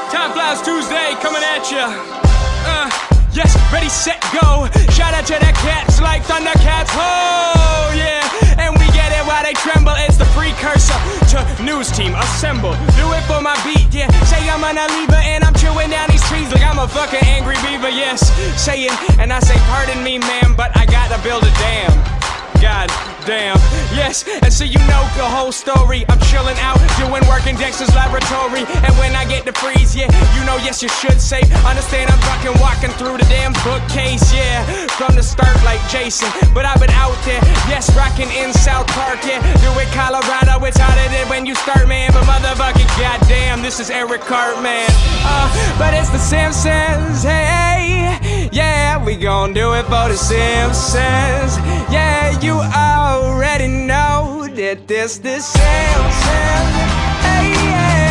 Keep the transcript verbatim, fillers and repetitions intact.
Time Flies Tuesday coming at ya. Uh, yes, ready, set, go. Shout out to the cats like Thundercats. Oh, yeah. And we get it while they tremble. It's the precursor to News Team Assemble. Do it for my beat, yeah. Say I'm an lever and I'm chewing down these trees like I'm a fucking angry beaver, yes. Say it, and I say pardon me, ma'am, but I gotta build a dam. God damn, yes, and so you know the whole story. I'm chilling out, doing work in Dexter's laboratory. And when I get to freeze, yeah, you know, yes, you should say. Understand I'm fucking walking through the damn bookcase, yeah. From the start like Jason, but I've been out there, yes, rocking in South Park, yeah. Do it Colorado, it's harder than when you start, man. But motherfucking goddamn, this is Eric Cartman. Uh, but it's the Simpsons, hey, yeah, we gon' do it for the Simpsons. Yeah, you already know that this the Simpsons, hey, yeah.